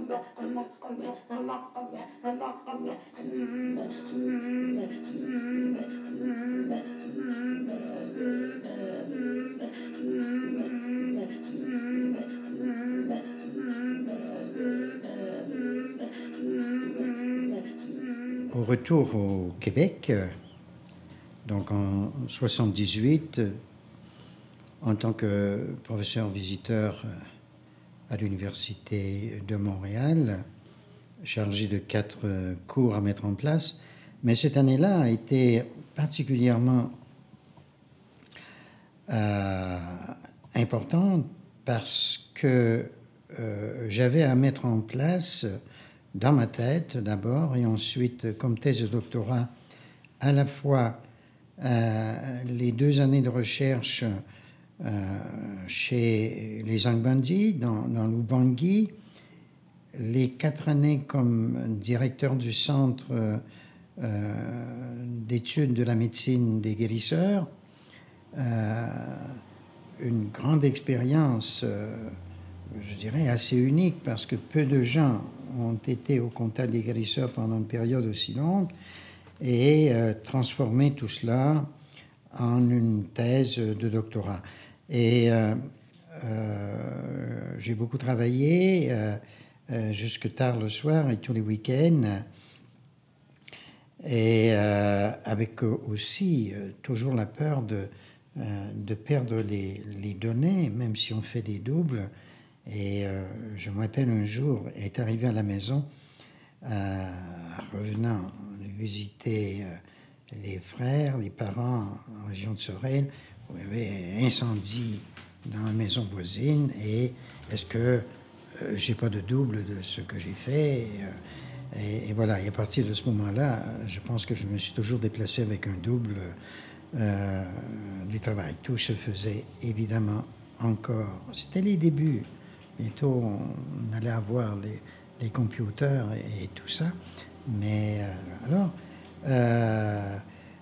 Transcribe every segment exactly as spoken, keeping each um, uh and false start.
Au retour au Québec, donc en soixante-dix-huit, en tant que professeur visiteur à l'Université de Montréal, chargé de quatre cours à mettre en place. Mais cette année-là a été particulièrement euh, importante parce que euh, j'avais à mettre en place dans ma tête d'abord et ensuite comme thèse de doctorat à la fois euh, les deux années de recherche euh, chez les Angbandi dans, dans l'Ubangi, les quatre années comme directeur du centre euh, d'études de la médecine des guérisseurs, euh, une grande expérience, euh, je dirais assez unique, parce que peu de gens ont été au contact des guérisseurs pendant une période aussi longue, et euh, transformer tout cela en une thèse de doctorat. Et euh, euh, j'ai beaucoup travaillé euh, euh, jusque tard le soir et tous les week-ends, et euh, avec aussi euh, toujours la peur de, euh, de perdre les, les données, même si on fait des doubles. Et euh, je me rappelle un jour, est arrivé à la maison, euh, revenant visiter euh, les frères, les parents en région de Sorel, où il y avait incendie dans la maison voisine, et est-ce que euh, j'ai pas de double de ce que j'ai fait? Et, euh, et, et voilà, et à partir de ce moment-là, je pense que je me suis toujours déplacé avec un double euh, du travail. Tout se faisait évidemment encore. C'était les débuts. Bientôt, on allait avoir les, les computers et, et tout ça. Mais euh, alors, euh,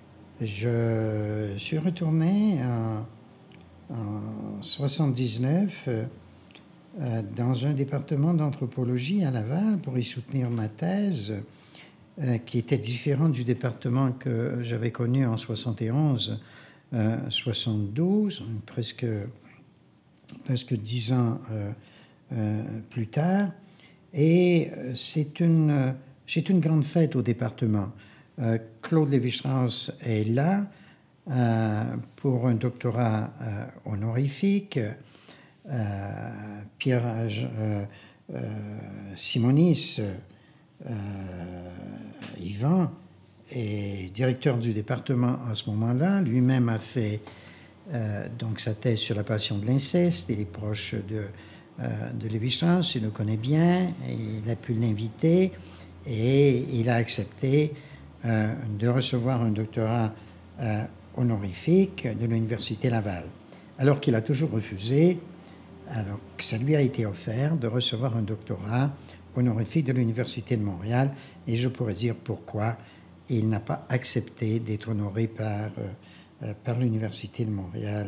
je suis retourné en, en soixante-dix-neuf euh, dans un département d'anthropologie à Laval pour y soutenir ma thèse, euh, qui était différente du département que j'avais connu en soixante et onze, euh, soixante-douze, presque, presque dix ans euh, euh, plus tard. Et c'est une, c'est une grande fête au département. Euh, Claude Lévi-Strauss est là euh, pour un doctorat euh, honorifique. Euh, Pierre euh, euh, Simonis, euh, Yvan, est directeur du département à ce moment-là. Lui-même a fait euh, donc sa thèse sur la passion de l'inceste. Il est proche de Euh, de Lévi-Strauss, il le connaît bien, et il a pu l'inviter et il a accepté euh, de recevoir un doctorat euh, honorifique de l'Université Laval, alors qu'il a toujours refusé, alors que ça lui a été offert, de recevoir un doctorat honorifique de l'Université de Montréal, et je pourrais dire pourquoi il n'a pas accepté d'être honoré par, euh, par l'Université de Montréal.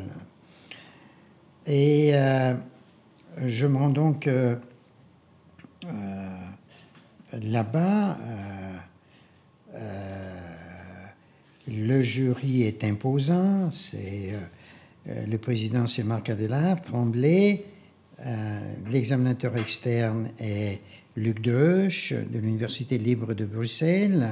Et euh, je me rends donc euh, euh, là-bas. Euh, euh, le jury est imposant. C'est, euh, le président, c'est Marc Adélard Tremblay. Euh, l'examinateur externe est Luc Dehoche de l'Université libre de Bruxelles.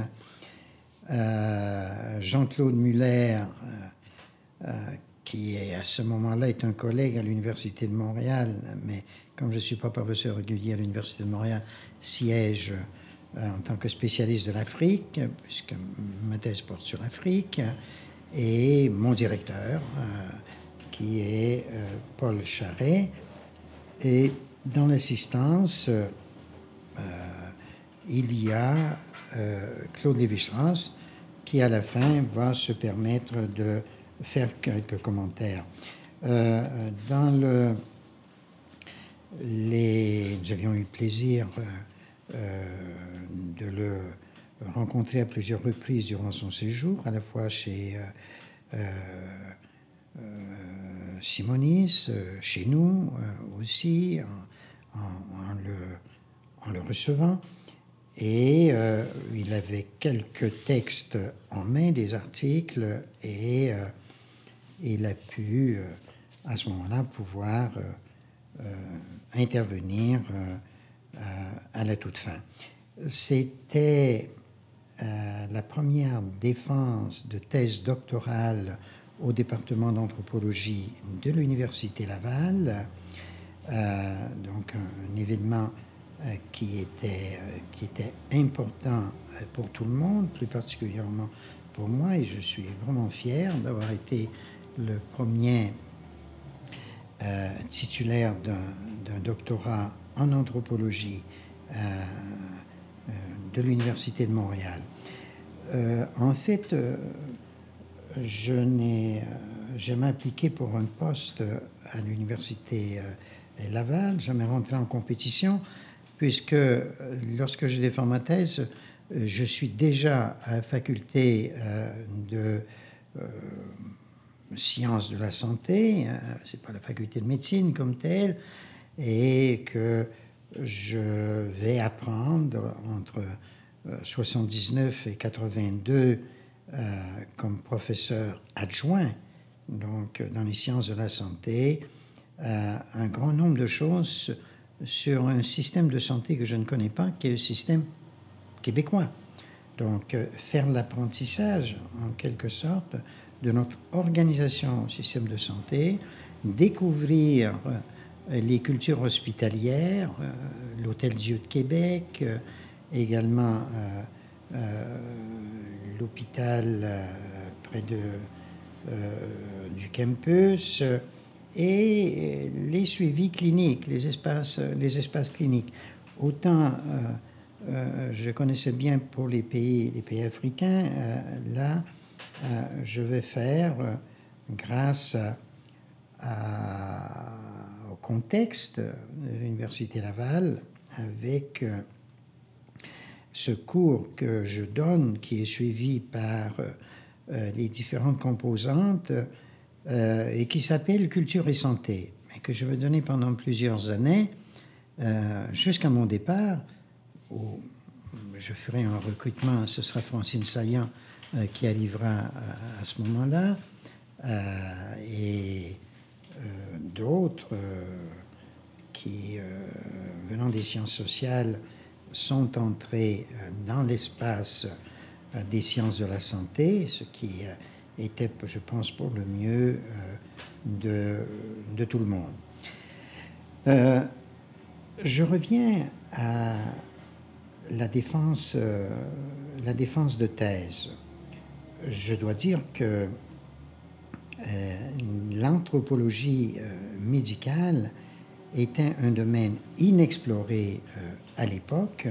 Euh, Jean-Claude Muller, euh, euh, qui est, à ce moment-là est un collègue à l'Université de Montréal, mais comme je ne suis pas professeur régulier à l'Université de Montréal, siège euh, en tant que spécialiste de l'Afrique, puisque ma thèse porte sur l'Afrique, et mon directeur, euh, qui est euh, Paul Charret. Et dans l'assistance, euh, il y a euh, Claude Lévi-Strauss, qui à la fin va se permettre de faire quelques commentaires. Euh, dans le, les, nous avions eu le plaisir euh, de le rencontrer à plusieurs reprises durant son séjour, à la fois chez euh, euh, Simonis, chez nous euh, aussi, en, en, en, le, en le recevant. Et euh, il avait quelques textes en main, des articles, et euh, il a pu, euh, à ce moment-là, pouvoir euh, euh, intervenir euh, à, à la toute fin. C'était euh, la première défense de thèse doctorale au département d'anthropologie de l'Université Laval, euh, donc un, un événement euh, qui, était, euh, qui était important pour tout le monde, plus particulièrement pour moi, et je suis vraiment fier d'avoir été le premier euh, titulaire d'un doctorat en anthropologie euh, euh, de l'Université de Montréal. Euh, en fait, euh, je n'ai euh, jamais appliqué pour un poste à l'Université euh, Laval, jamais rentré en compétition, puisque euh, lorsque je défends ma thèse, euh, je suis déjà à la faculté euh, de euh, sciences de la santé, hein, c'est pas la faculté de médecine comme telle, et que je vais apprendre entre euh, soixante-dix-neuf et quatre-vingt-deux euh, comme professeur adjoint, donc dans les sciences de la santé, euh, un grand nombre de choses sur un système de santé que je ne connais pas, qui est le système québécois. Donc, euh, faire l'apprentissage, en quelque sorte, de notre organisation au système de santé, découvrir euh, les cultures hospitalières, euh, l'Hôtel-Dieu de Québec, euh, également euh, euh, l'hôpital euh, près de, euh, du campus, euh, et les suivis cliniques, les espaces, les espaces cliniques. Autant euh, euh, je connaissais bien pour les pays, les pays africains, euh, là, euh, je vais faire, euh, grâce à, à, au contexte de l'Université Laval, avec euh, ce cours que je donne, qui est suivi par euh, les différentes composantes, euh, et qui s'appelle Culture et Santé, et que je vais donner pendant plusieurs années, euh, jusqu'à mon départ, où je ferai un recrutement, ce sera Francine Saillant euh, qui arrivera à, à ce moment-là, euh, et euh, d'autres euh, qui, euh, venant des sciences sociales, sont entrés euh, dans l'espace euh, des sciences de la santé, ce qui euh, était, je pense, pour le mieux euh, de, de tout le monde. Euh, je reviens à la défense, euh, la défense de thèse. Je dois dire que euh, l'anthropologie euh, médicale était un domaine inexploré euh, à l'époque.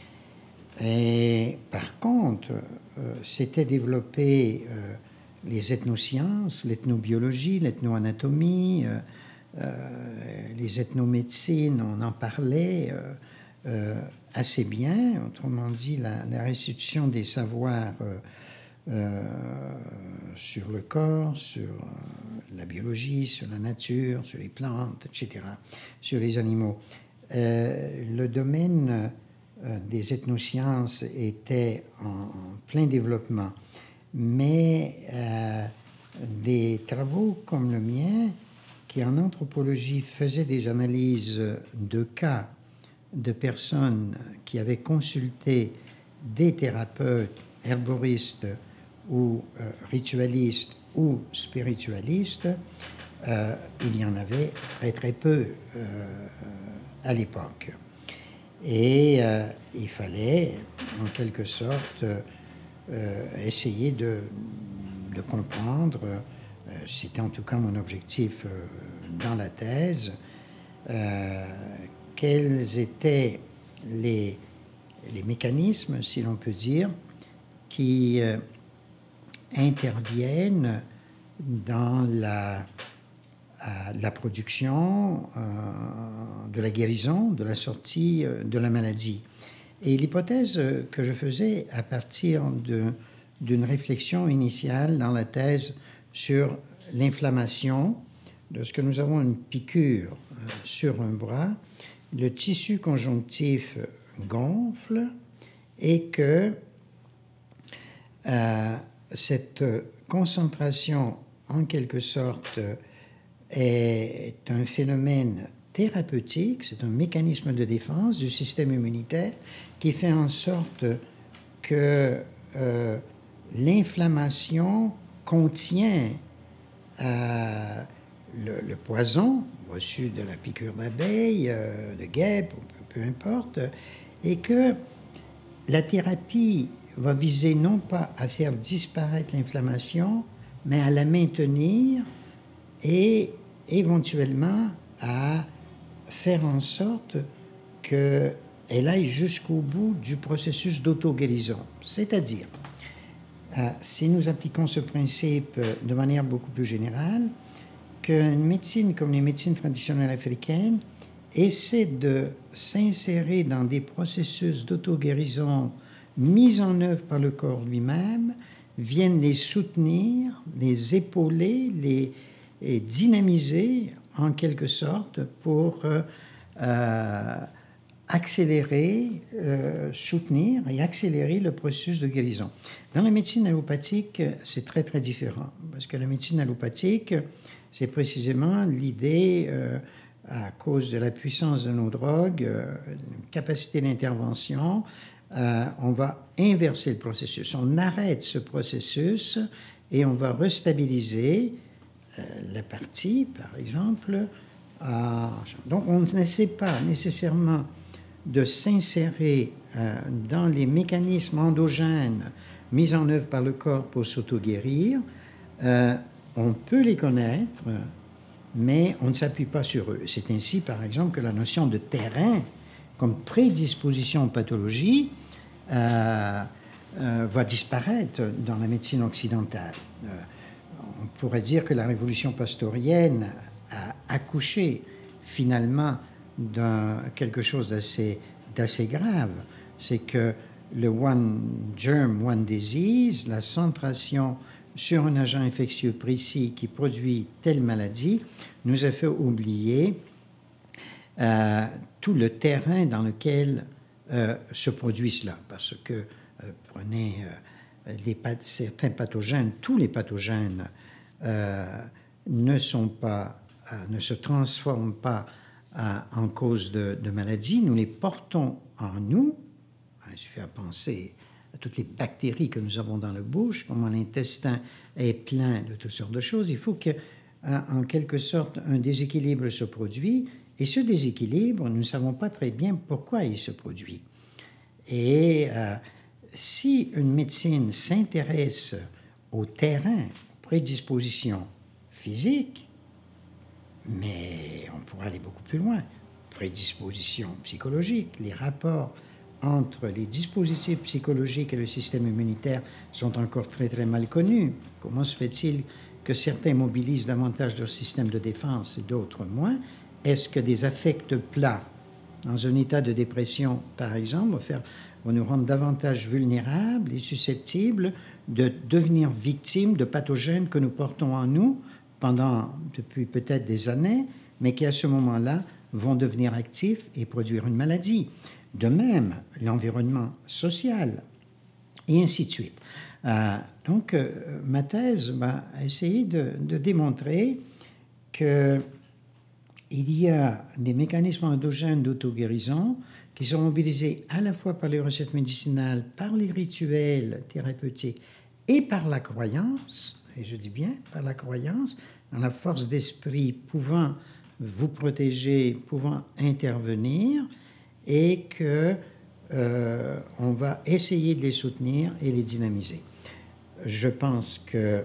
Et par contre, euh, s'étaient développées euh, les ethnosciences, l'ethnobiologie, l'ethnoanatomie, euh, euh, les ethnomédecines, on en parlait euh, euh, assez bien. Autrement dit, la, la restitution des savoirs euh, euh, sur le corps, sur euh, la biologie, sur la nature, sur les plantes, et cetera, sur les animaux. Euh, le domaine euh, des ethnosciences était en, en plein développement, mais euh, des travaux comme le mien, qui en anthropologie faisaient des analyses de cas de personnes qui avaient consulté des thérapeutes herboristes ou euh, ritualistes ou spiritualistes, euh, il y en avait très très peu euh, à l'époque. Et euh, il fallait, en quelque sorte, euh, essayer de, de comprendre, euh, c'était en tout cas mon objectif euh, dans la thèse, euh, quels étaient les, les mécanismes, si l'on peut dire, qui euh, interviennent dans la, la production euh, de la guérison, de la sortie euh, de la maladie. Et l'hypothèse que je faisais à partir de, d'une réflexion initiale dans la thèse sur l'inflammation, lorsque nous avons une piqûre euh, sur un bras, le tissu conjonctif gonfle et que euh, cette concentration, en quelque sorte, est un phénomène thérapeutique, c'est un mécanisme de défense du système immunitaire qui fait en sorte que euh, l'inflammation contient euh, le, le poison reçu de la piqûre d'abeille, euh, de guêpe, peu, peu importe, et que la thérapie va viser non pas à faire disparaître l'inflammation, mais à la maintenir et éventuellement à faire en sorte qu'elle aille jusqu'au bout du processus d'auto-guérison. C'est-à-dire, euh, si nous appliquons ce principe de manière beaucoup plus générale, qu'une médecine comme les médecines traditionnelles africaines essaie de s'insérer dans des processus d'auto-guérison mis en œuvre par le corps lui-même, viennent les soutenir, les épauler, les et dynamiser en quelque sorte pour euh, euh, accélérer, euh, soutenir et accélérer le processus de guérison. Dans la médecine allopathique, c'est très très différent parce que la médecine allopathique, c'est précisément l'idée, euh, à cause de la puissance de nos drogues, euh, une capacité d'intervention, euh, on va inverser le processus. On arrête ce processus et on va restabiliser Euh, la partie, par exemple. Euh, donc, on n'essaie pas nécessairement de s'insérer euh, dans les mécanismes endogènes mis en œuvre par le corps pour s'auto-guérir. Euh, on peut les connaître, mais on ne s'appuie pas sur eux. C'est ainsi, par exemple, que la notion de terrain comme prédisposition aux pathologies euh, euh, va disparaître dans la médecine occidentale. Euh, On pourrait dire que la révolution pastorienne a accouché finalement d'un quelque chose d'assez, d'assez grave. C'est que le one germ, one disease, la centration sur un agent infectieux précis qui produit telle maladie, nous a fait oublier euh, tout le terrain dans lequel euh, se produit cela. Parce que, euh, prenez euh, les, certains pathogènes, tous les pathogènes Euh, ne sont pas, euh, ne se transforment pas euh, en cause de, de maladies. Nous les portons en nous. Il suffit à penser à toutes les bactéries que nous avons dans la bouche, comment l'intestin est plein de toutes sortes de choses. Il faut que, euh, en quelque sorte, un déséquilibre se produise. Et ce déséquilibre, nous ne savons pas très bien pourquoi il se produit. Et euh, si une médecine s'intéresse au terrain, prédisposition physique, mais on pourrait aller beaucoup plus loin. Prédisposition psychologique, les rapports entre les dispositifs psychologiques et le système immunitaire sont encore très très mal connus. Comment se fait-il que certains mobilisent davantage leur système de défense et d'autres moins? Est-ce que des affects plats dans un état de dépression, par exemple, vont, faire, vont nous rendre davantage vulnérables et susceptibles de devenir victimes de pathogènes que nous portons en nous pendant, depuis peut-être des années, mais qui à ce moment-là vont devenir actifs et produire une maladie. De même, l'environnement social, et ainsi de suite. Euh, donc, euh, ma thèse va essayer de, de démontrer qu'il y a des mécanismes endogènes d'auto-guérison qui sont mobilisés à la fois par les recettes médicinales, par les rituels thérapeutiques et par la croyance, et je dis bien par la croyance, dans la force d'esprit pouvant vous protéger, pouvant intervenir, et que euh, on va essayer de les soutenir et les dynamiser. Je pense que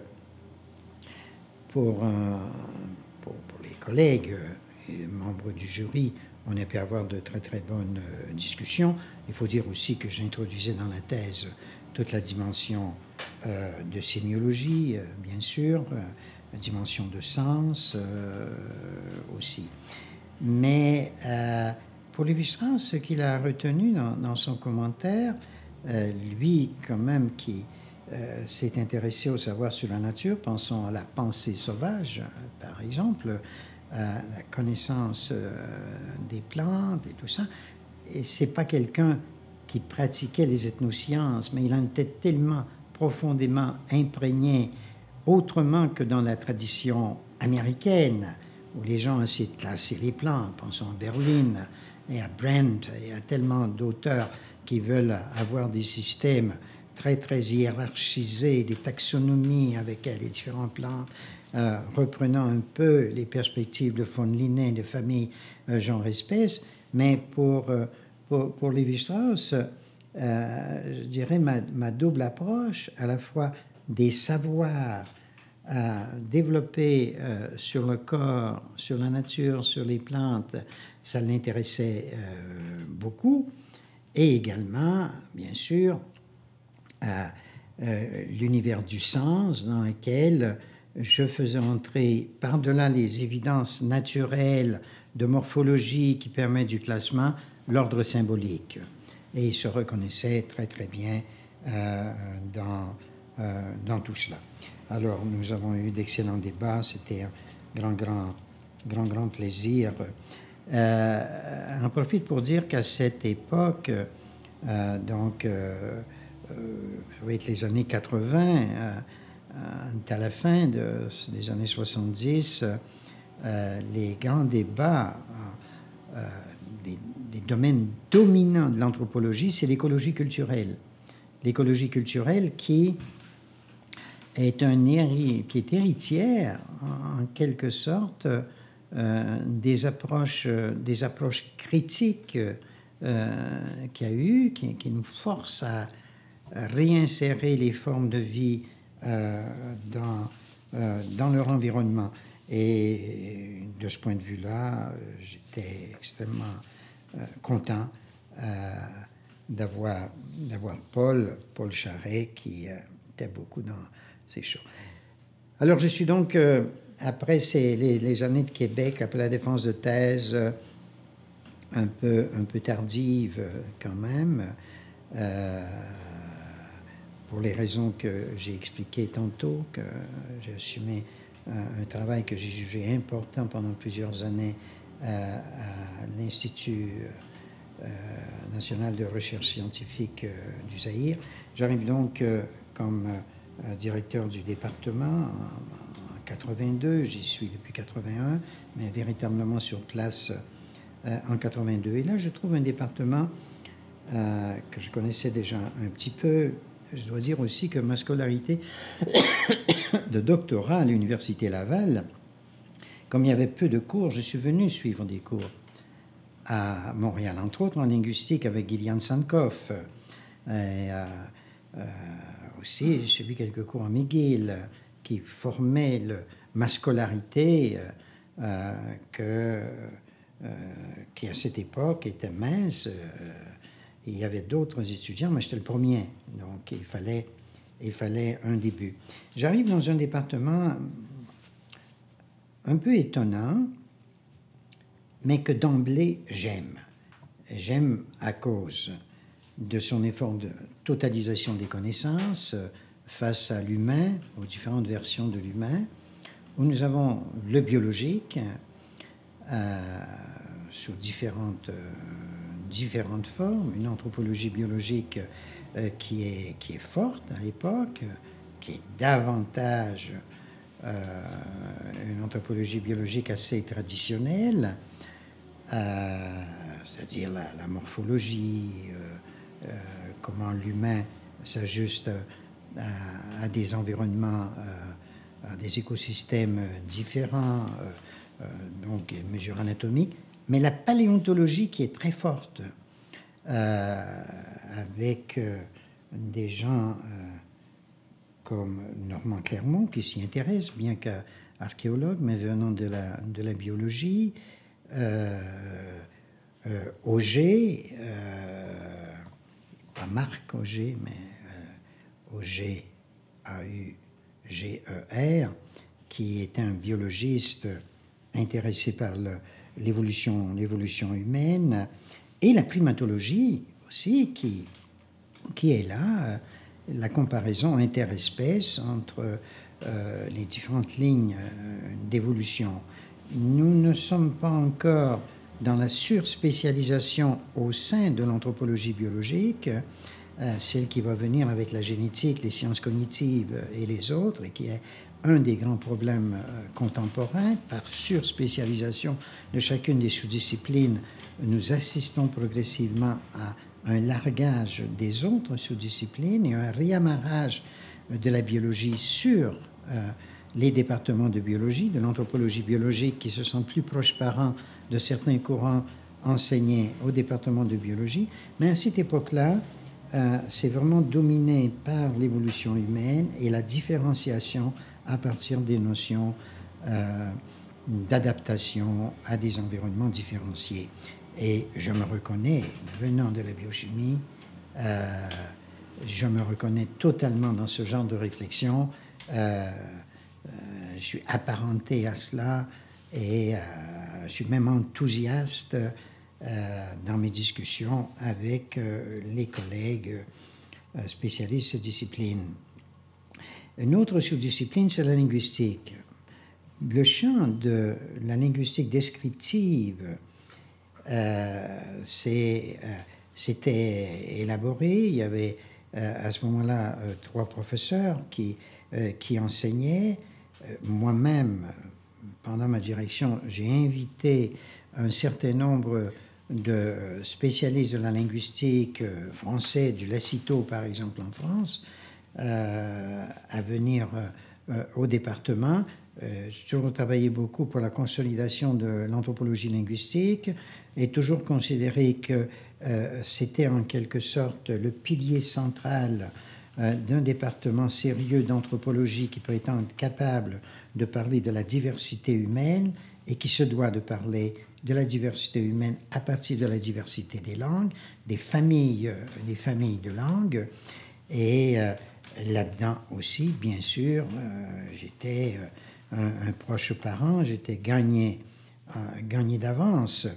pour, euh, pour, pour les collègues et membres du jury, on a pu avoir de très très bonnes euh, discussions. Il faut dire aussi que j'introduisais dans la thèse toute la dimension euh, de sémiologie, euh, bien sûr, euh, la dimension de sens euh, aussi. Mais euh, pour Lévi-Strauss, ce qu'il a retenu dans, dans son commentaire, euh, lui quand même qui euh, s'est intéressé au savoir sur la nature, pensons à la pensée sauvage, par exemple, à la connaissance euh, des plantes et tout ça, et c'est pas quelqu'un qui pratiquait les ethnosciences, mais il en était tellement profondément imprégné, autrement que dans la tradition américaine, où les gens essaient de classer les plantes. Pensons à Berlin et à Brent, et à tellement d'auteurs qui veulent avoir des systèmes très, très hiérarchisés, des taxonomies avec les différentes plantes, euh, reprenant un peu les perspectives de von Linné, de famille euh, genre-espèce. Mais pour, euh, pour, pour Lévi-Strauss, euh, je dirais ma, ma double approche, à la fois des savoirs à développer euh, sur le corps, sur la nature, sur les plantes, ça l'intéressait euh, beaucoup. Et également, bien sûr, à euh, l'univers du sens dans lequel je faisais entrer, par-delà les évidences naturelles de morphologie qui permettent du classement, l'ordre symbolique. Et il se reconnaissait très, très bien euh, dans, euh, dans tout cela. Alors, nous avons eu d'excellents débats. C'était un grand, grand, grand, grand plaisir. Euh, on profite pour dire qu'à cette époque, euh, donc, euh, euh, ça va être les années quatre-vingts, euh, euh, à la fin de, des années soixante-dix, euh, les grands débats, euh, des, des domaines dominants de l'anthropologie, c'est l'écologie culturelle. L'écologie culturelle qui est, un héri, qui est héritière, en, en quelque sorte, euh, des, approches, des approches critiques euh, qu'il y a eu, qui, qui nous forcent à, à réinsérer les formes de vie euh, dans, euh, dans leur environnement. Et de ce point de vue-là, j'étais extrêmement euh, content euh, d'avoir, d'avoir Paul, Paul Charret, qui euh, était beaucoup dans ces choses. Alors, je suis donc, euh, après ces, les, les années de Québec, après la défense de thèse, euh, un peu, un peu tardive euh, quand même, euh, pour les raisons que j'ai expliquées tantôt, que j'ai assumé un, un travail que j'ai jugé important pendant plusieurs années euh, à l'Institut euh, national de recherche scientifique euh, du Zaïre. J'arrive donc euh, comme euh, directeur du département en, en quatre-vingt-deux, j'y suis depuis quatre-vingt-un, mais véritablement sur place euh, en quatre-vingt-deux. Et là, je trouve un département euh, que je connaissais déjà un petit peu. Je dois dire aussi que ma scolarité de doctorat à l'Université Laval, comme il y avait peu de cours, je suis venu suivre des cours à Montréal, entre autres en linguistique avec Gillian Sankoff. Et, euh, euh, aussi, j'ai suivi quelques cours à McGill qui formaient le, ma scolarité euh, euh, que, euh, qui, à cette époque, était mince. Euh, il y avait d'autres étudiants, mais j'étais le premier. Donc, il fallait, il fallait un début. J'arrive dans un département un peu étonnant, mais que d'emblée, j'aime. J'aime à cause de son effort de totalisation des connaissances face à l'humain, aux différentes versions de l'humain, où nous avons le biologique euh, sous différentes, euh, différentes formes, une anthropologie biologique euh, qui, est, qui est forte à l'époque, qui est davantage euh, une anthropologie biologique assez traditionnelle, euh, c'est-à-dire la, la morphologie, euh, euh, comment l'humain s'ajuste à, à des environnements, euh, à des écosystèmes différents, euh, euh, donc mesures anatomiques, mais la paléontologie qui est très forte, euh, avec euh, des gens euh, comme Normand Clermont qui s'y intéresse, bien qu'archéologue, mais venant de la, de la biologie, euh, euh, Auger, euh, pas Marc Auger, mais euh, Auger, A U G E R, qui est un biologiste intéressé par le, l'évolution, l'évolution humaine, et la primatologie aussi, qui, qui est là, la comparaison interespèces entre euh, les différentes lignes euh, d'évolution. Nous ne sommes pas encore dans la surspécialisation au sein de l'anthropologie biologique, euh, celle qui va venir avec la génétique, les sciences cognitives et les autres, et qui est un des grands problèmes euh, contemporains. Par surspécialisation de chacune des sous-disciplines, nous assistons progressivement à un largage des autres sous-disciplines et un réamarrage de la biologie sur euh, les départements de biologie, de l'anthropologie biologique, qui se sentent plus proches parents de certains courants enseignés au département de biologie. Mais à cette époque-là, euh, c'est vraiment dominé par l'évolution humaine et la différenciation à partir des notions euh, d'adaptation à des environnements différenciés. Et je me reconnais, venant de la biochimie, euh, je me reconnais totalement dans ce genre de réflexion. Euh, euh, je suis apparenté à cela et euh, je suis même enthousiaste euh, dans mes discussions avec euh, les collègues euh, spécialistes de cette discipline. Une autre sous-discipline, c'est la linguistique. Le champ de la linguistique descriptive euh, c'est, euh, s'était élaboré. Il y avait euh, à ce moment-là euh, trois professeurs qui, euh, qui enseignaient. Euh, moi-même, pendant ma direction, j'ai invité un certain nombre de spécialistes de la linguistique euh, français, du Lacito par exemple en France, euh, à venir euh, au département. Euh, j'ai toujours travaillé beaucoup pour la consolidation de l'anthropologie linguistique et toujours considéré que euh, c'était en quelque sorte le pilier central euh, d'un département sérieux d'anthropologie qui peut être capable de parler de la diversité humaine et qui se doit de parler de la diversité humaine à partir de la diversité des langues, des familles, euh, des familles de langues. Et euh, là-dedans aussi, bien sûr, euh, j'étais euh, un, un proche parent, j'étais gagné, euh, gagné d'avance.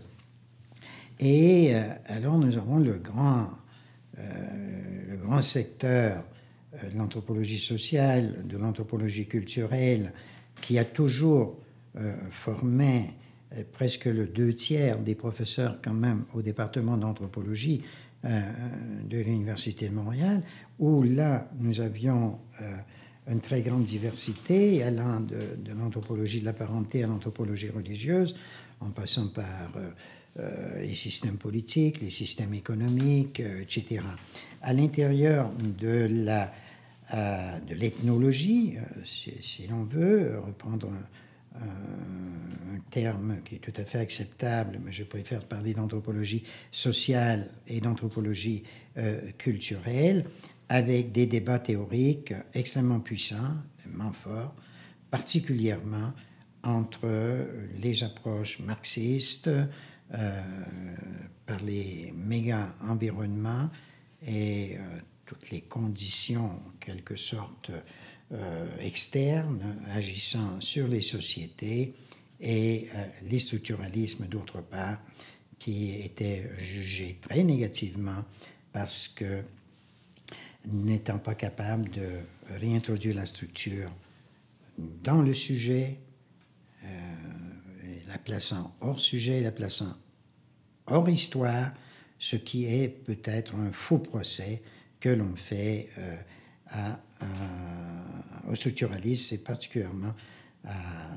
Et euh, alors nous avons le grand, euh, le grand secteur euh, de l'anthropologie sociale, de l'anthropologie culturelle, qui a toujours euh, formé euh, presque le deux tiers des professeurs quand même au département d'anthropologie euh, de l'Université de Montréal, où là nous avions euh, une très grande diversité allant de, de l'anthropologie de la parenté à l'anthropologie religieuse, en passant par euh, Euh, les systèmes politiques, les systèmes économiques, euh, et cetera. À l'intérieur de la euh, de l'ethnologie, euh, si, si l'on veut reprendre un, un, un terme qui est tout à fait acceptable, mais je préfère parler d'anthropologie sociale et d'anthropologie euh, culturelle, avec des débats théoriques extrêmement puissants, extrêmement forts, particulièrement entre les approches marxistes, Euh, par les méga-environnements et euh, toutes les conditions, en quelque sorte, euh, externes agissant sur les sociétés et euh, les structuralismes, d'autre part, qui étaient jugés très négativement parce que, n'étant pas capable de réintroduire la structure dans le sujet, euh, la plaçant hors sujet, la plaçant hors histoire, ce qui est peut-être un faux procès que l'on fait euh, à, à, au structuralisme et particulièrement à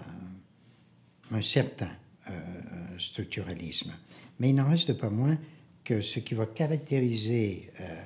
un certain euh, structuralisme. Mais il n'en reste pas moins que ce qui va caractériser euh,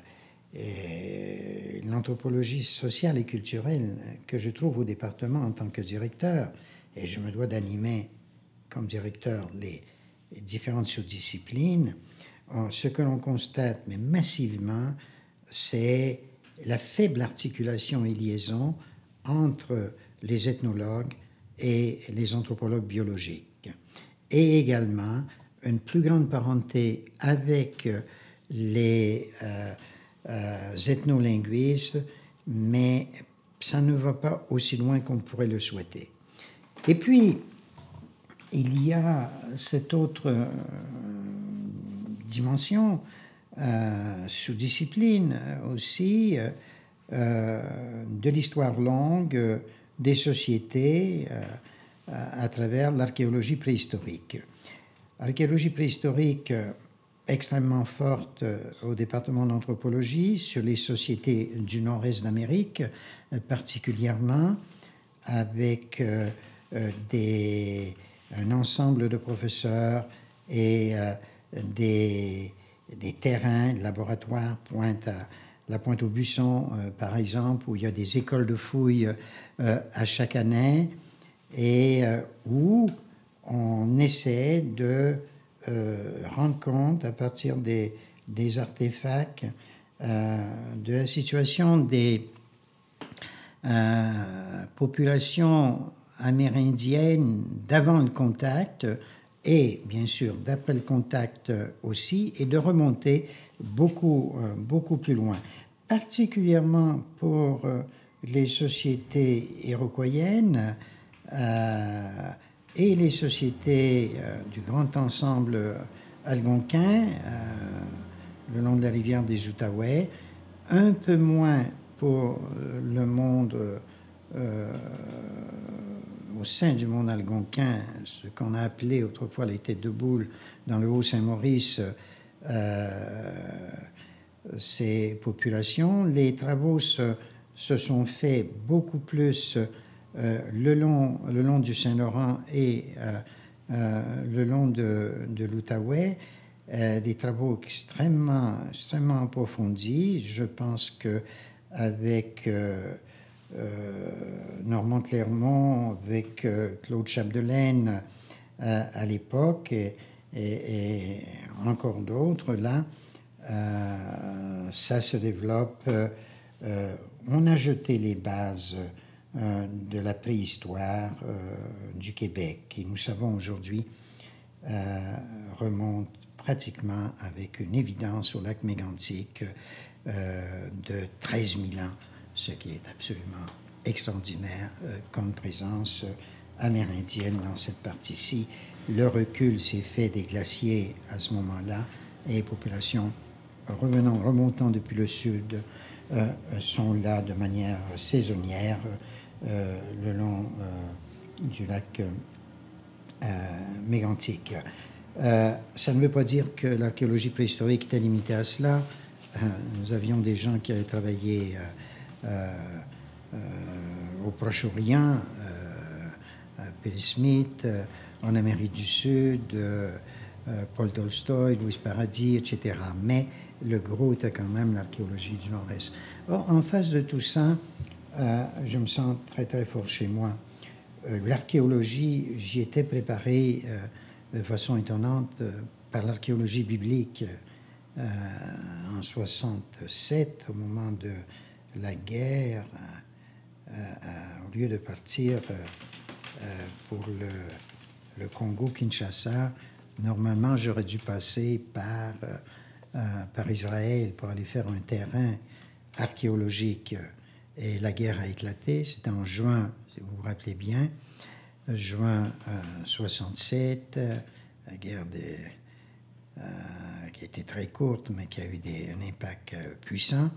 euh, l'anthropologie sociale et culturelle que je trouve au département en tant que directeur, et je me dois d'animer comme directeur les différentes sous-disciplines, ce que l'on constate, mais massivement, c'est la faible articulation et liaison entre les ethnologues et les anthropologues biologiques, et également une plus grande parenté avec les euh, euh, ethnolinguistes, mais ça ne va pas aussi loin qu'on pourrait le souhaiter. Et puis, il y a cette autre euh, dimension, euh, sous-discipline aussi, euh, de l'histoire longue euh, des sociétés euh, à, à travers l'archéologie préhistorique. Archéologie préhistorique euh, extrêmement forte euh, au département d'anthropologie sur les sociétés du nord-est d'Amérique, euh, particulièrement avec euh, euh, des, un ensemble de professeurs et euh, des, des terrains, de laboratoires, pointe à la Pointe-aux-Buissons, euh, par exemple, où il y a des écoles de fouilles euh, à chaque année et euh, où on essaie de euh, rendre compte, à partir des, des artefacts, euh, de la situation des euh, populations amérindiennes d'avant le contact et bien sûr d'après le contact aussi, et de remonter beaucoup, euh, beaucoup plus loin, particulièrement pour euh, les sociétés iroquoiennes euh, et les sociétés euh, du grand ensemble algonquin, euh, le long de la rivière des Outaouais, un peu moins pour le monde euh, au sein du monde algonquin, ce qu'on a appelé autrefois les têtes de boule dans le Haut-Saint-Maurice, euh, ces populations. Les travaux se, se sont faits beaucoup plus euh, le, long, le long du Saint-Laurent et euh, euh, le long de, de l'Outaouais, euh, des travaux extrêmement, extrêmement approfondis. Je pense que avec euh, euh, Normand Clermont, avec euh, Claude Chapdelaine euh, à l'époque, et, et, et encore d'autres, là, euh, ça se développe. Euh, on a jeté les bases euh, de la préhistoire euh, du Québec, qui, nous savons aujourd'hui, euh, remonte pratiquement avec une évidence au lac Mégantic euh, de treize mille ans, ce qui est absolument extraordinaire euh, comme présence amérindienne dans cette partie-ci. Le recul s'est fait des glaciers à ce moment-là, et les populations revenant, remontant depuis le sud euh, sont là de manière saisonnière euh, le long euh, du lac euh, mégantique. Euh, ça ne veut pas dire que l'archéologie préhistorique était limitée à cela. Euh, nous avions des gens qui avaient travaillé euh, euh, au Proche-Orient, euh, Perry Smith, euh, en Amérique du Sud, euh, Paul Tolstoï, Louis Paradis, et cetera. Mais le gros était quand même l'archéologie du Nord-Est. Or, en face de tout ça, euh, je me sens très, très fort chez moi. Euh, l'archéologie, j'y étais préparé euh, de façon étonnante euh, par l'archéologie biblique euh, en soixante-sept, au moment de la guerre, euh, euh, au lieu de partir euh, euh, pour le, le Congo-Kinshasa, normalement j'aurais dû passer par, euh, par Israël pour aller faire un terrain archéologique. Et la guerre a éclaté, c'était en juin, si vous vous rappelez bien, juin euh, soixante-sept, euh, la guerre des, euh, qui était très courte, mais qui a eu des, un impact euh, puissant.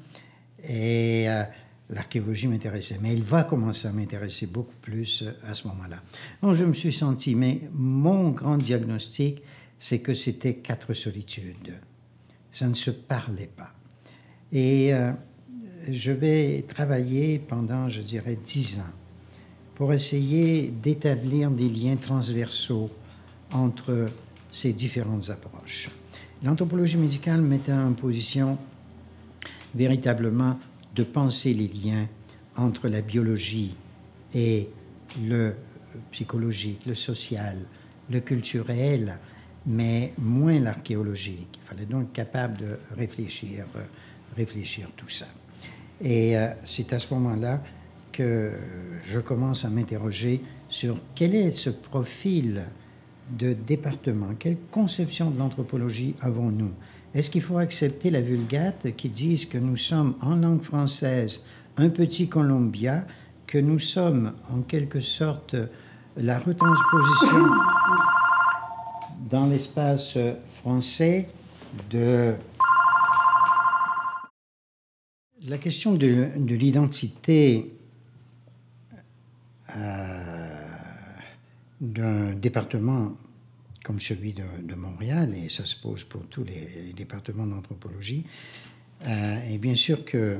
Et euh, l'archéologie m'intéressait, mais elle va commencer à m'intéresser beaucoup plus euh, à ce moment-là. Donc je me suis senti, mais mon grand diagnostic, c'est que c'était quatre solitudes. Ça ne se parlait pas. Et euh, je vais travailler pendant, je dirais, dix ans pour essayer d'établir des liens transversaux entre ces différentes approches. L'anthropologie médicale mettait en position véritablement de penser les liens entre la biologie et le psychologique, le social, le culturel, mais moins l'archéologique. Il fallait donc être capable de réfléchir, réfléchir tout ça. Et euh, c'est à ce moment-là que je commence à m'interroger sur quel est ce profil de département, quelle conception de l'anthropologie avons-nous? Est-ce qu'il faut accepter la Vulgate qui disent que nous sommes en langue française un petit Columbia, que nous sommes en quelque sorte la retransposition dans l'espace français de la question de, de l'identité euh, d'un département comme celui de, de Montréal, et ça se pose pour tous les, les départements d'anthropologie. Euh, et bien sûr que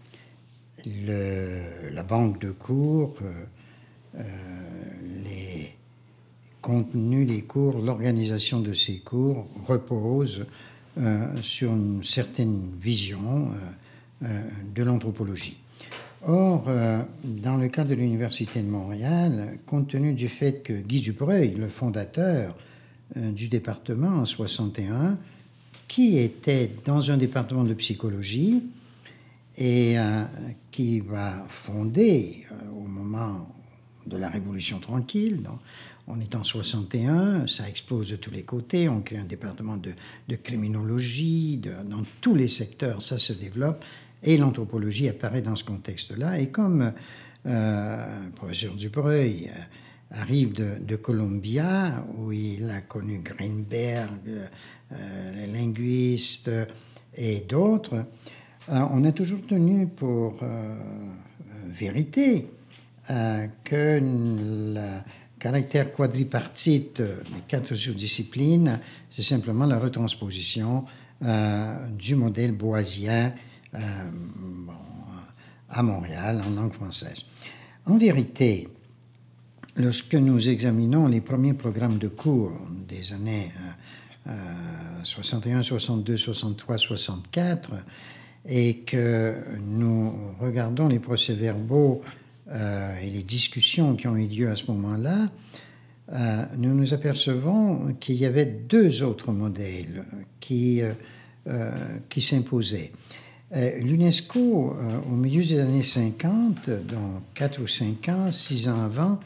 le, la banque de cours, euh, euh, les contenus des cours, l'organisation de ces cours repose euh, sur une certaine vision euh, euh, de l'anthropologie. Or, euh, dans le cas de l'Université de Montréal, compte tenu du fait que Guy Dubreuil, le fondateur euh, du département en soixante et un, qui était dans un département de psychologie et euh, qui va fonder euh, au moment de la Révolution tranquille, donc, on est en soixante et un, ça explose de tous les côtés, on crée un département de, de criminologie, de, dans tous les secteurs, ça se développe, et l'anthropologie apparaît dans ce contexte-là. Et comme euh, le professeur Dubreuil euh, arrive de, de Columbia, où il a connu Greenberg, euh, les linguistes et d'autres, euh, on a toujours tenu pour euh, vérité euh, que le caractère quadripartite des quatre sous-disciplines, c'est simplement la retransposition euh, du modèle boisien euh, bon, à Montréal en langue française. En vérité, lorsque nous examinons les premiers programmes de cours des années euh, euh, soixante et un, soixante-deux, soixante-trois, soixante-quatre, et que nous regardons les procès-verbaux euh, et les discussions qui ont eu lieu à ce moment-là, euh, nous nous apercevons qu'il y avait deux autres modèles qui, euh, euh, qui s'imposaient. Euh, L'UNESCO, euh, au milieu des années cinquante, donc quatre ou cinq ans, six ans avant,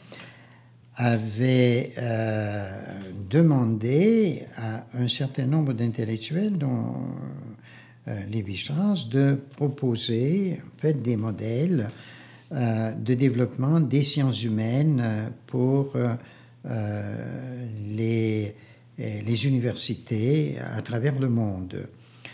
avait euh, demandé à un certain nombre d'intellectuels, dont euh, Lévi-Strauss, de proposer en fait, des modèles euh, de développement des sciences humaines pour euh, euh, les, les universités à travers le monde.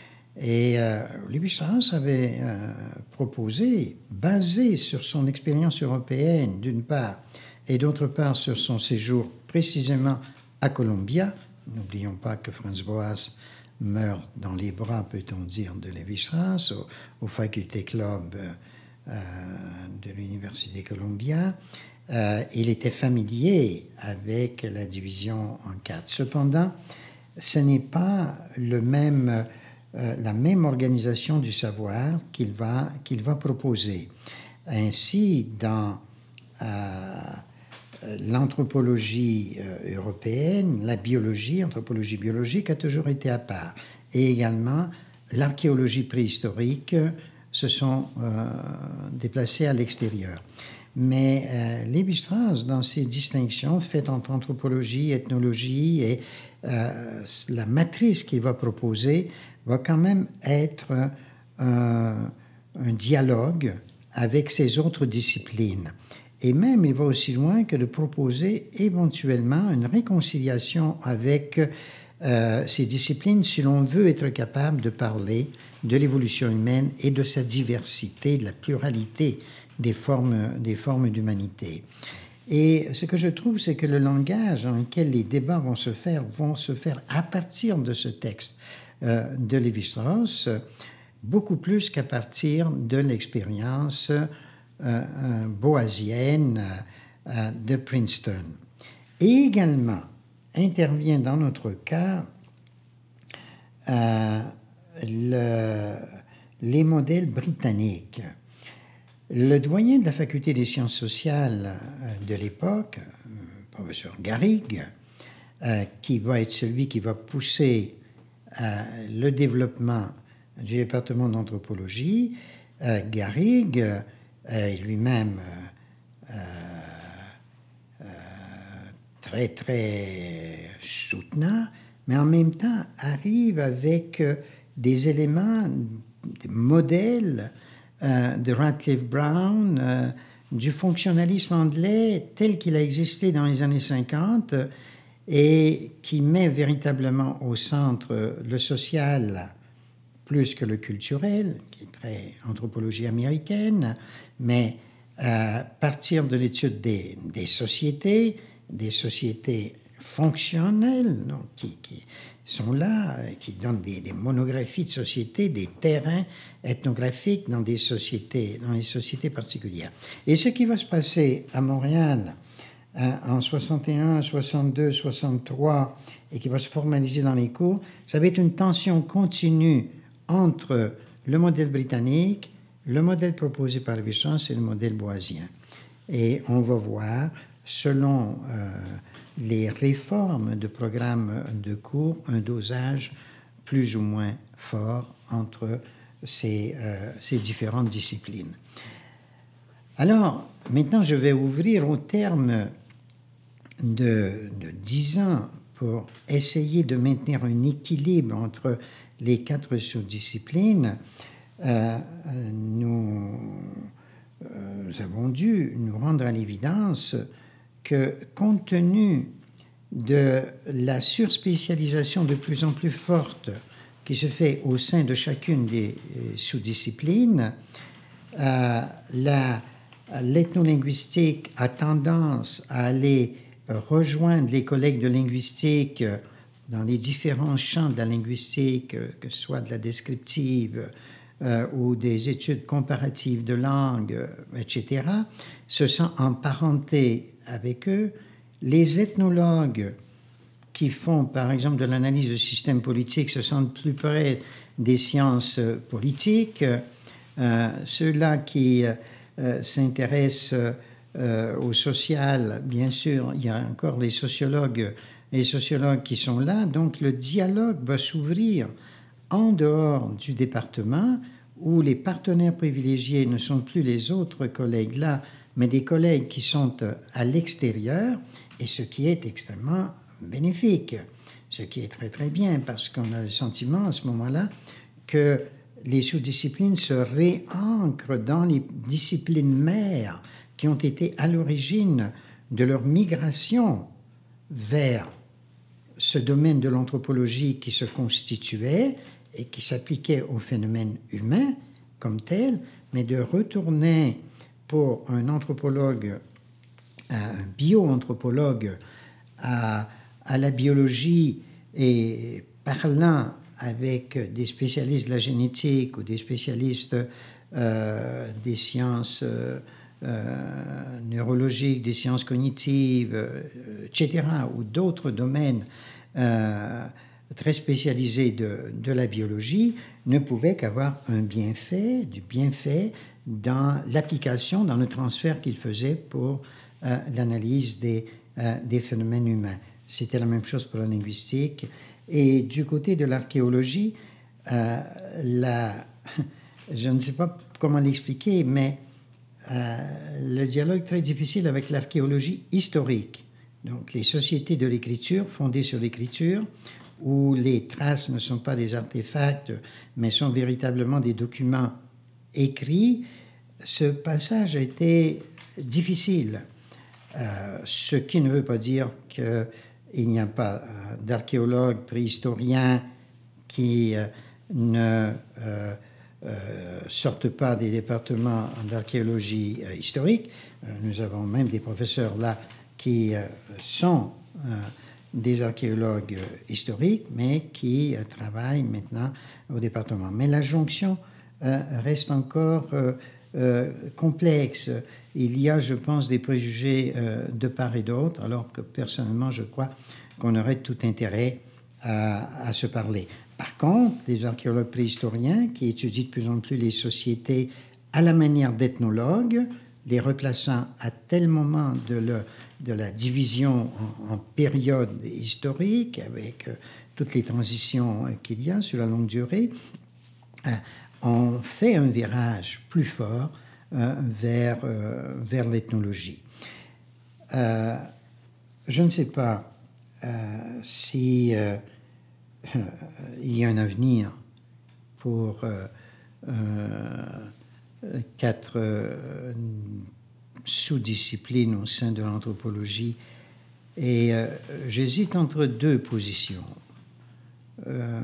Et euh, Lévi-Strauss avait euh, proposé, basé sur son expérience européenne d'une part, et d'autre part sur son séjour précisément à Columbia. N'oublions pas que Franz Boas meurt dans les bras, peut-on dire, de Lévi-Strauss, au, au Faculty Club euh, de l'Université Columbia. Euh, il était familier avec la division en quatre. Cependant, ce n'est pas le même, euh, la même organisation du savoir qu'il va, qu'il va proposer. Ainsi, dans euh, l'anthropologie euh, européenne, la biologie, anthropologie biologique a toujours été à part. Et également, l'archéologie préhistorique se sont euh, déplacés à l'extérieur. Mais euh, Lévi-Strauss, dans ses distinctions faites entre anthropologie, ethnologie et euh, la matrice qu'il va proposer, va quand même être euh, un dialogue avec ces autres disciplines. Et même, il va aussi loin que de proposer éventuellement une réconciliation avec euh, ces disciplines si l'on veut être capable de parler de l'évolution humaine et de sa diversité, de la pluralité des formes, des formes d'humanité. Et ce que je trouve, c'est que le langage dans lequel les débats vont se faire, vont se faire à partir de ce texte euh, de Lévi-Strauss, beaucoup plus qu'à partir de l'expérience euh, euh, boasienne euh, de Princeton. Et également, intervient dans notre cas euh, le, les modèles britanniques. Le doyen de la faculté des sciences sociales de l'époque, le professeur Garrigue, euh, qui va être celui qui va pousser euh, le développement du département d'anthropologie, euh, Garrigue est lui-même euh, euh, très, très soutenant, mais en même temps arrive avec euh, des éléments, des modèles euh, de Radcliffe Brown, euh, du fonctionnalisme anglais tel qu'il a existé dans les années cinquante et qui met véritablement au centre le social plus que le culturel, qui est très anthropologie américaine, mais à partir de l'étude des, des sociétés, des sociétés fonctionnels, donc, qui, qui sont là, qui donnent des, des monographies de société, des terrains ethnographiques dans des sociétés, dans les sociétés particulières. Et ce qui va se passer à Montréal en soixante et un, soixante-deux, soixante-trois, et qui va se formaliser dans les cours, ça va être une tension continue entre le modèle britannique, le modèle proposé par Vicence et le modèle boisien. Et on va voir, selon euh, les réformes de programmes de cours, un dosage plus ou moins fort entre ces, euh, ces différentes disciplines. Alors, maintenant, je vais ouvrir au terme de, de dix ans pour essayer de maintenir un équilibre entre les quatre sous-disciplines. Euh, nous, euh, nous avons dû nous rendre à l'évidence que, compte tenu de la surspécialisation de plus en plus forte qui se fait au sein de chacune des sous-disciplines, euh, la, l'ethnolinguistique a tendance à aller rejoindre les collègues de linguistique dans les différents champs de la linguistique, que ce soit de la descriptive euh, ou des études comparatives de langue, et cetera, se sent en parenté avec eux. Les ethnologues qui font, par exemple, de l'analyse de systèmes politiques se sentent plus près des sciences politiques. Euh, ceux-là qui euh, s'intéressent euh, au social, bien sûr, il y a encore les sociologues et les sociologues qui sont là. Donc, le dialogue va s'ouvrir en dehors du département où les partenaires privilégiés ne sont plus les autres collègues là, mais des collègues qui sont à l'extérieur, et ce qui est extrêmement bénéfique, ce qui est très très bien, parce qu'on a le sentiment à ce moment-là que les sous-disciplines se réancrent dans les disciplines mères qui ont été à l'origine de leur migration vers ce domaine de l'anthropologie qui se constituait et qui s'appliquait aux phénomènes humains comme tels, mais de retourner pour un anthropologue, un bio-anthropologue, à, à la biologie et parlant avec des spécialistes de la génétique ou des spécialistes euh, des sciences euh, euh, neurologiques, des sciences cognitives, euh, et cetera, ou d'autres domaines euh, très spécialisés de, de la biologie, ne pouvaient qu'avoir un bienfait, du bienfait dans l'application, dans le transfert qu'ils faisaient pour euh, l'analyse des, euh, des phénomènes humains. C'était la même chose pour la linguistique. Et du côté de l'archéologie, euh, la, je ne sais pas comment l'expliquer, mais euh, le dialogue très difficile avec l'archéologie historique. Donc, les sociétés de l'écriture, fondées sur l'écriture, où les traces ne sont pas des artefacts, mais sont véritablement des documents écrits, ce passage a été difficile. Euh, ce qui ne veut pas dire qu'il n'y a pas euh, d'archéologues préhistoriens qui euh, ne euh, euh, sortent pas des départements d'archéologie euh, historique. Euh, nous avons même des professeurs là qui euh, sont euh, des archéologues historiques, mais qui euh, travaillent maintenant au département. Mais la jonction euh, reste encore euh, euh, complexe. Il y a, je pense, des préjugés euh, de part et d'autre, alors que personnellement, je crois qu'on aurait tout intérêt à, à se parler. Par contre, les archéologues préhistoriens qui étudient de plus en plus les sociétés à la manière d'ethnologues, les replaçant à tel moment de, le, de la division en, en période historique, avec euh, toutes les transitions euh, qu'il y a sur la longue durée, euh, ont fait un virage plus fort euh, vers, euh, vers l'ethnologie. Euh, je ne sais pas euh, si euh, euh, il y a un avenir pour euh, euh, quatre euh, sous-disciplines au sein de l'anthropologie. Et euh, j'hésite entre deux positions. Euh,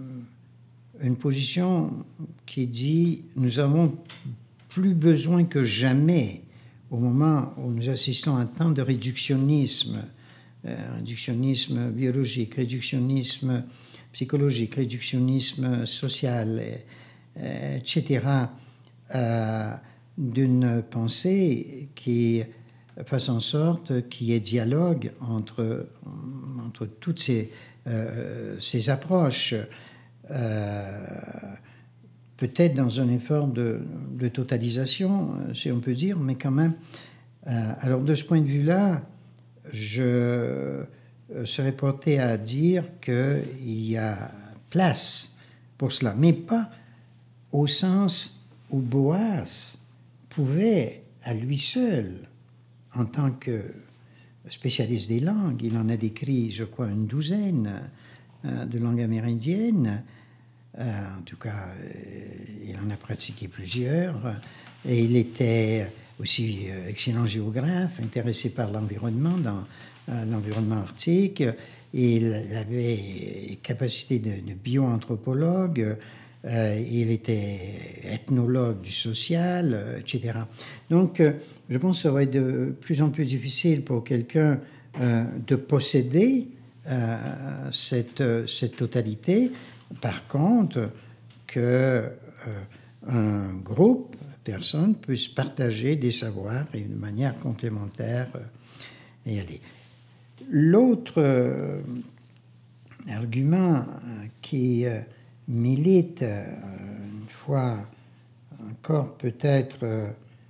une position qui dit « nous avons plus besoin que jamais, au moment où nous assistons à tant de réductionnisme réductionnisme biologique, réductionnisme psychologique, réductionnisme social, et cetera, euh, d'une pensée qui fasse en sorte qu'il y ait dialogue entre, entre toutes ces, euh, ces approches, euh, peut-être dans un effort de, de totalisation, si on peut dire, mais quand même. Euh, alors, de ce point de vue-là, je serais porté à dire qu'il y a place pour cela, mais pas au sens où Boas pouvait, à lui seul, en tant que spécialiste des langues, il en a décrit, je crois, une douzaine euh, de langues amérindiennes, euh, en tout cas, euh, il en a pratiqué plusieurs, et il était aussi euh, excellent géographe, intéressé par l'environnement, dans euh, l'environnement arctique. Il avait capacité de, de bio-anthropologue, euh, il était ethnologue du social, euh, et cetera. Donc, euh, je pense que ça va être de plus en plus difficile pour quelqu'un euh, de posséder euh, cette, cette totalité. Par contre, que euh, un groupe personnes puissent partager des savoirs et de manière complémentaire euh, y aller. L'autre euh, argument euh, qui euh, milite, euh, une fois encore peut-être euh,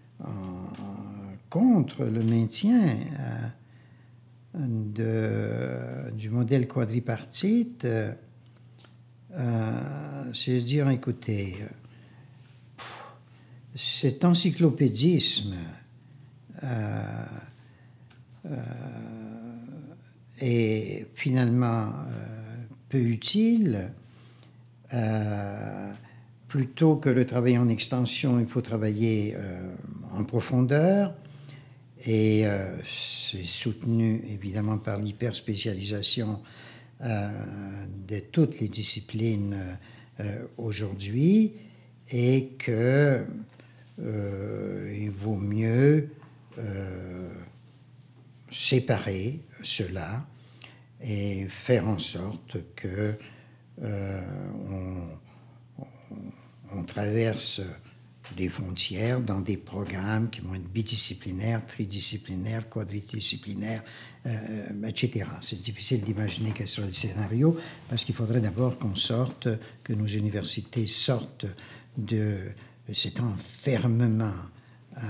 contre le maintien euh, de, du modèle quadripartite, euh, c'est de dire, écoutez, cet encyclopédisme euh, euh, est finalement euh, peu utile. Euh, plutôt que de travailler en extension, il faut travailler euh, en profondeur. Et euh, c'est soutenu évidemment par l'hyperspécialisation euh, de toutes les disciplines euh, aujourd'hui, et que euh, il vaut mieux euh, séparer cela et faire en sorte que euh, on, on, on traverse des frontières dans des programmes qui vont être bidisciplinaires, tridisciplinaires, quadridisciplinaires, euh, et cetera. C'est difficile d'imaginer quel sera le scénario, parce qu'il faudrait d'abord qu'on sorte, que nos universités sortent de cet enfermement euh,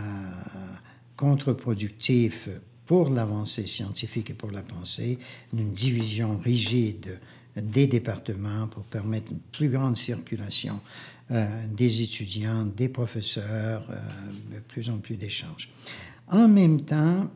contre-productif pour l'avancée scientifique et pour la pensée, d'une division rigide des départements pour permettre une plus grande circulation euh, des étudiants, des professeurs, euh, de plus en plus d'échanges. En même temps,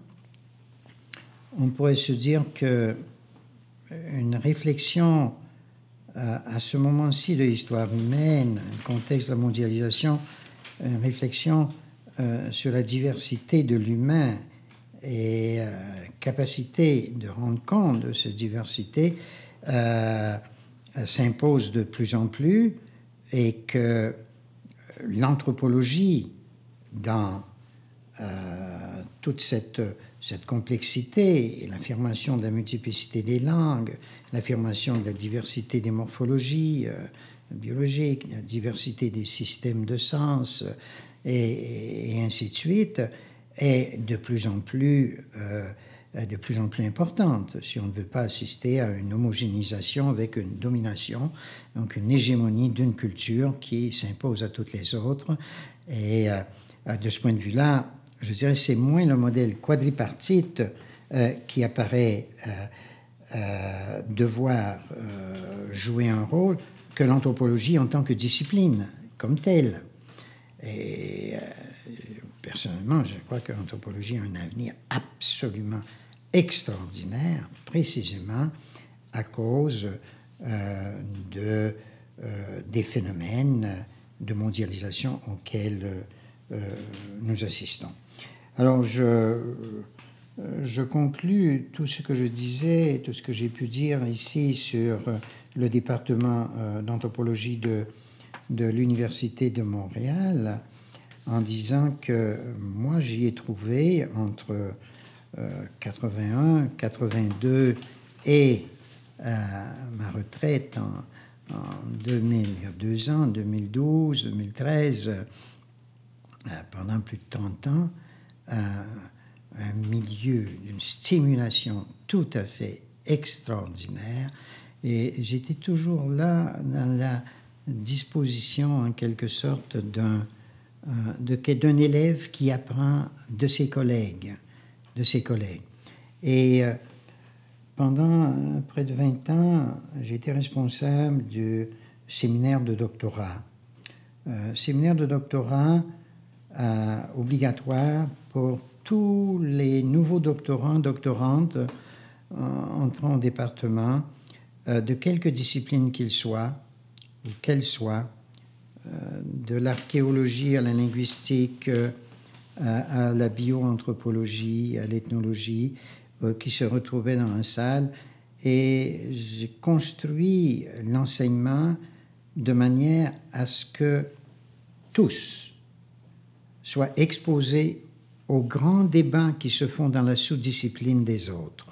on pourrait se dire que une réflexion euh, à ce moment-ci de l'histoire humaine, le contexte de la mondialisation, une réflexion euh, sur la diversité de l'humain et euh, capacité de rendre compte de cette diversité euh, s'impose de plus en plus, et que l'anthropologie, dans euh, toute cette, cette complexité, et l'affirmation de la multiplicité des langues, l'affirmation de la diversité des morphologies euh, biologiques, la diversité des systèmes de sens, et, et ainsi de suite, est de plus en plus, euh, de plus en plus importante, si on ne veut pas assister à une homogénéisation avec une domination, donc une hégémonie d'une culture qui s'impose à toutes les autres. Et euh, de ce point de vue-là, je dirais, c'est moins le modèle quadripartite euh, qui apparaît euh, euh, devoir euh, jouer un rôle que l'anthropologie en tant que discipline, comme telle. Et euh, personnellement, je crois que l'anthropologie a un avenir absolument extraordinaire, précisément à cause euh, de, euh, des phénomènes de mondialisation auxquels euh, nous assistons. Alors, je, je conclus tout ce que je disais, tout ce que j'ai pu dire ici sur le département euh, d'anthropologie de, de l'Université de Montréal, en disant que moi, j'y ai trouvé, entre euh, quatre-vingt-un, quatre-vingt-deux et euh, ma retraite en, en deux mille, il y a deux ans, deux mille douze, deux mille treize, euh, pendant plus de trente ans, euh, un milieu d'une stimulation tout à fait extraordinaire. Et j'étais toujours là dans la disposition, en quelque sorte, d'un euh, d'un élève qui apprend de ses collègues, de ses collègues. Et euh, pendant euh, près de vingt ans, j'ai été responsable du séminaire de doctorat. Euh, séminaire de doctorat euh, obligatoire pour tous les nouveaux doctorants, doctorantes euh, entrant au département, euh, de quelque discipline qu'ils soient, ou qu'elles soient, euh, de l'archéologie à la linguistique, euh, à, à la bioanthropologie, à l'ethnologie, euh, qui se retrouvaient dans la salle. Et j'ai construit l'enseignement de manière à ce que tous soient exposés aux grands débats qui se font dans la sous-discipline des autres.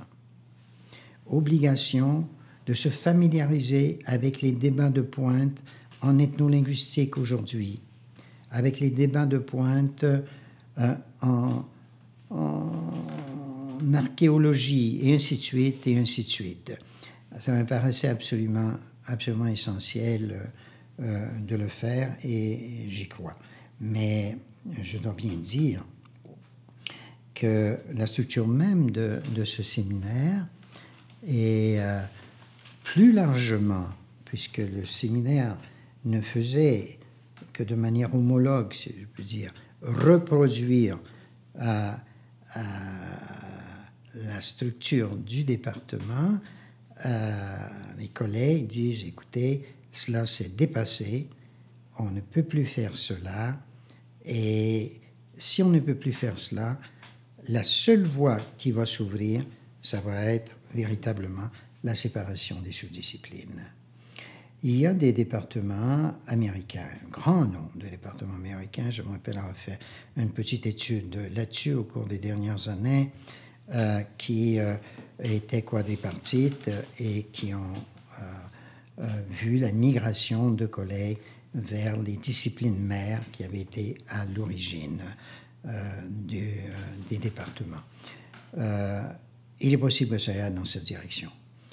Obligation de se familiariser avec les débats de pointe en ethnolinguistique aujourd'hui, avec les débats de pointe euh, en, en archéologie, et ainsi de suite, et ainsi de suite. Ça me paraissait absolument, absolument essentiel euh, de le faire, et j'y crois. Mais je dois bien dire que la structure même de, de ce séminaire est euh, plus largement, puisque le séminaire ne faisait que de manière homologue, si je peux dire, reproduire euh, euh, la structure du département, euh, les collègues disent, écoutez, cela s'est dépassé, on ne peut plus faire cela, et si on ne peut plus faire cela, la seule voie qui va s'ouvrir, ça va être véritablement la séparation des sous-disciplines. Il y a des départements américains, un grand nombre de départements américains. Je me rappelle avoir fait une petite étude là-dessus au cours des dernières années, euh, qui euh, étaient quadripartites et qui ont euh, euh, vu la migration de collègues vers les disciplines mères qui avaient été à l'origine euh, du, euh, des départements. Euh, il est possible que ça aille dans cette direction.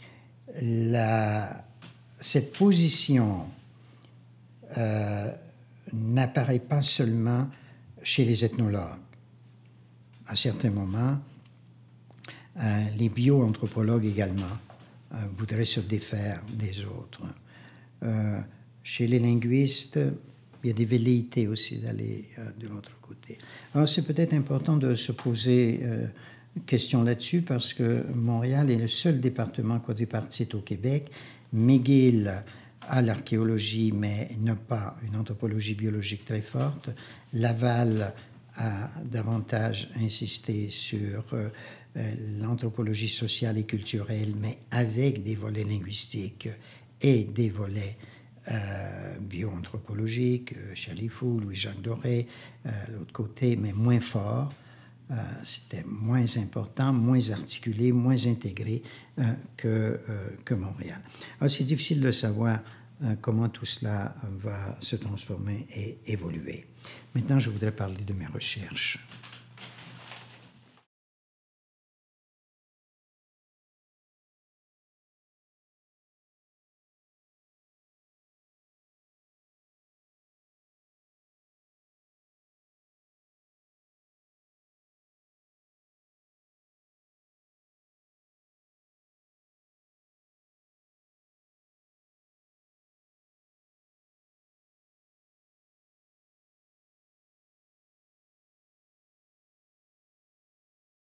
La, cette position euh, n'apparaît pas seulement chez les ethnologues. À certains moments, euh, les bioanthropologues également euh, voudraient se défaire des autres. Euh, chez les linguistes, il y a des velléités aussi d'aller euh, de l'autre côté. Alors, c'est peut-être important de se poser euh, une question là-dessus parce que Montréal est le seul département quadripartite au Québec. McGill a l'archéologie, mais n'a pas une anthropologie biologique très forte. Laval a davantage insisté sur euh, l'anthropologie sociale et culturelle, mais avec des volets linguistiques et des volets euh, bioanthropologiques, euh, Chalifou, Louis-Jacques Doré, euh, l'autre côté, mais moins fort. Euh, c'était moins important, moins articulé, moins intégré euh, que, euh, que Montréal. Alors, c'est difficile de savoir euh, comment tout cela va se transformer et évoluer. Maintenant, je voudrais parler de mes recherches.